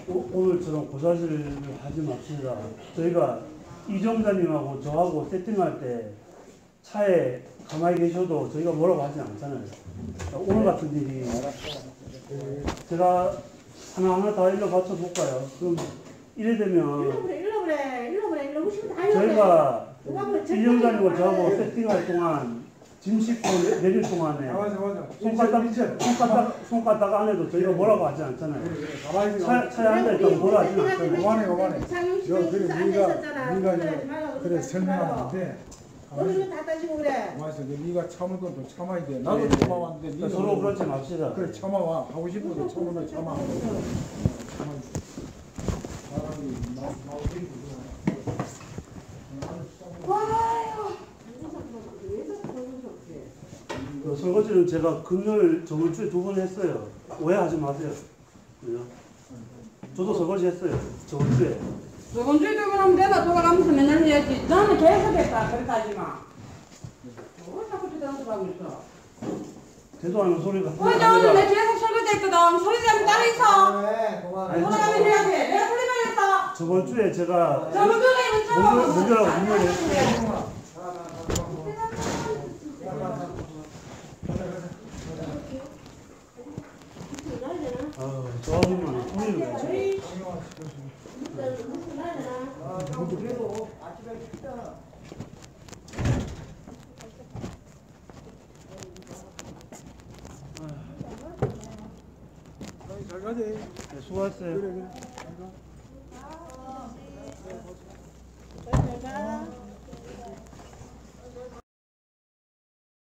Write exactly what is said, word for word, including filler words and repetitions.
오, 오늘처럼 고사실을 하지 맙시다. 저희가 이정자님하고 저하고 세팅할 때 차에 가만히 계셔도 저희가 뭐라고 하지 않잖아요. 오늘 같은 일이 제가 하나하나 다 일러 받쳐 볼까요? 그럼 이래 되면 일로 그래, 일로 그래, 일로 그래, 일로 오시면 다 일로 저희가 그래. 이정자님하고 저하고 세팅할 동안 짐 싣고 내릴 동안에 맞아 맞아. 손가락, 손가락, 손가락 안에도 저희가 뭐라고 하지 않잖아요. 그래 그래. 가만히 차, 차에 앉아있다고 뭐라 하지 않잖아요. 요만해 요만해. 여 그래 네가 네가 이제 그래 설명하면 설명하는데. 너는 다 따지고 그래. 맞아. 네가 참을 것도 참아야 돼. 나도 네. 참아왔는데 그러니까 네가 서로 그러지 맙시다. 그래 참아와. 하고 싶어도 참으면 참아. 참아. 사람이 나 나오지. 와요. 그 설거지는 제가 금요일 저번 주에 두 번 했어요. 오해하지 마세요. 그죠? 저도 설거지 했어요. 저번 주에. 저번 주에 저거 하면 되나 저거 하면서 맨날 해야지. 나는 계속 했다. 그렇게 하지 마. 뭘 자꾸 저런 하고 있어. 계속 하는 소리가. 어제 오늘 내 계속 설거지했거든. 설거지하면 따로 있어. 그래 그만해. 돌아가면 해야 돼. 내가 소리만 했어. 저번 주에 제가 저번 주에 이거 목요일, 좀. 목요일하고 금요일에 했어요. 아, 저 아줌마는 소리를 내죠. 그래도 아침에 진짜. 잘 가지. 네, 수고하셨어요. 그래 그래. 잘 가.